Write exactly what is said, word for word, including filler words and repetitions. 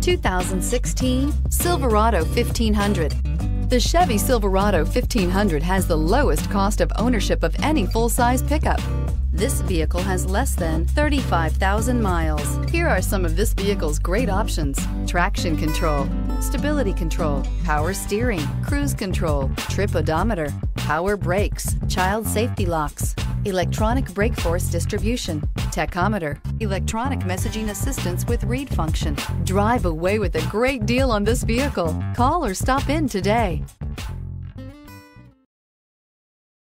two thousand sixteen Silverado fifteen hundred. The Chevy Silverado fifteen hundred has the lowest cost of ownership of any full-size pickup. This vehicle has less than thirty-five thousand miles. Here are some of this vehicle's great options: traction control, stability control, power steering, cruise control, trip odometer, power brakes, child safety locks, electronic brake force distribution, tachometer, electronic messaging assistance with read function. Drive away with a great deal on this vehicle. Call or stop in today.